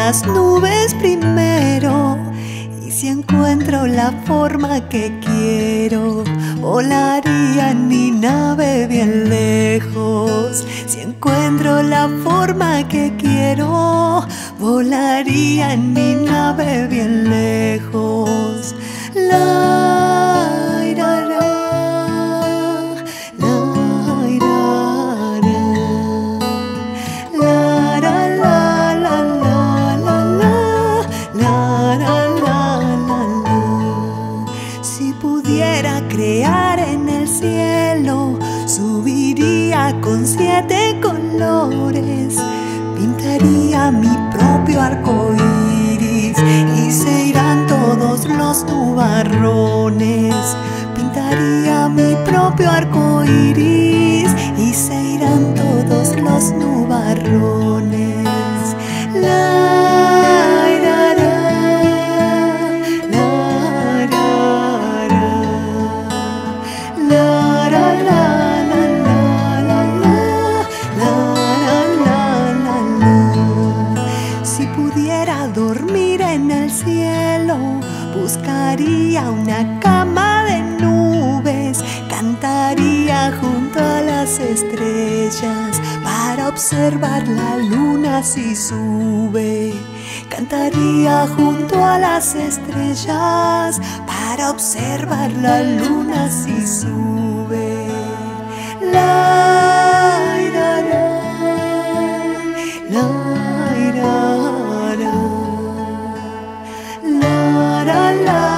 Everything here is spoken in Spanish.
las nubes primero. Y si encuentro la forma que quiero, volaría en mi nave bien lejos. Si encuentro la forma que quiero, volaría en mi nave bien lejos. La, ira, ra, la, ira, ra. La, ra, la, la, la, la, la, la, ra, la, la, la. Si pudiera crear en el cielo, subiría con 7 colores, pintaría mi propio arco iris y se irán todos los nubarrones. Pintaría mi propio arco iris y se irán todos los nubarrones. La, ira, ra, la, ra, ra. La, ra, la, la, la, la, la, la, la, la. Si pudiera dormir en el cielo, buscaría una cama de nubes, cantaría junto a las estrellas para observar la luna si sube. Cantaría junto a las estrellas para observar la luna si sube. La, ira, ra, la, ira, ra, la, ra, la.